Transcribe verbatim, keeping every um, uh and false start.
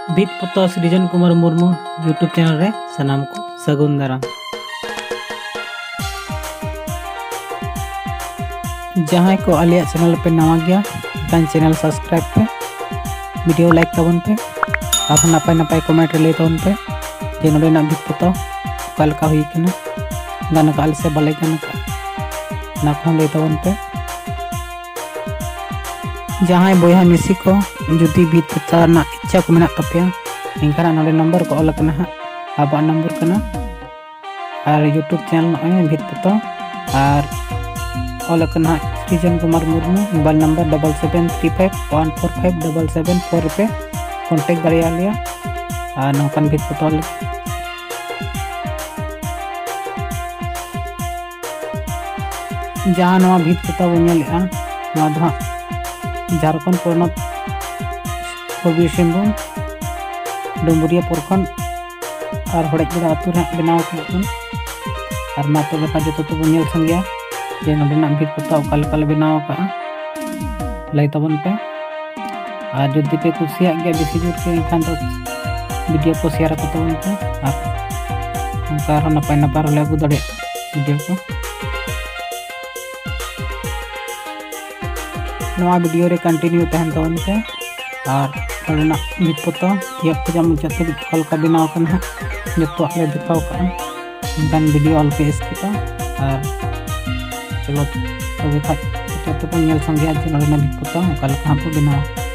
भित पोतो सृजन Kumar Murmu YouTube channel रे सनाम को सगुन दाराम। जहाँ को आलिया चैनल पे नवा गया कान चैनल सब्सक्राइब पे, वीडियो लाइक तबन पे और नपाय नपाय कमेंट ले तबन पे जे नोडेना भित पोतो कालका हुई कना गाना काल से बले गाना का ना को ले तबन पे। जहाँ बोया मिसी को जुदी भित पोतो ना इच्छा को मेना तपिया इनका नोडे नंबर को ऑल कना अब नंबर कना और यूट्यूब चैनल नॉय भित पोतो और ऑल कना Srijan Kumar Murmu mobile number double seven three five one four five double seven four पे कॉन्टेक्ट दाड़िया लिया और नौकन भित पोतो जहाँ नवा भित पोतो बनेलेआ नवा दो झारखंड पोनत पूर्वी सिंहभूम डुमुरिया प्रखंड और हड़ेबड़ा आतु रे बनाव कन और मा तो बेका जतो तो बनेल संगया जे नोडेना भित पोतो काल काल बनाव का लय तबन पे। और जदि पे कुसिया गया बेसी जोर के एखान तो वीडियो को शेयर को तबन पे और उनका नपाय नपाय ले गु दड़े वीडियो को नवा वीडियो रे कंटिन्यू तहन तबन पे और नोडेना भित पोतो ये जम जते कल का बनाव कन है जतो ले दिखाव का इनकान वीडियो ऑल पे स्किप और चलो तो देखा तो तो नेल संगे आज नोडेना भित पोतो कल का को बनाव।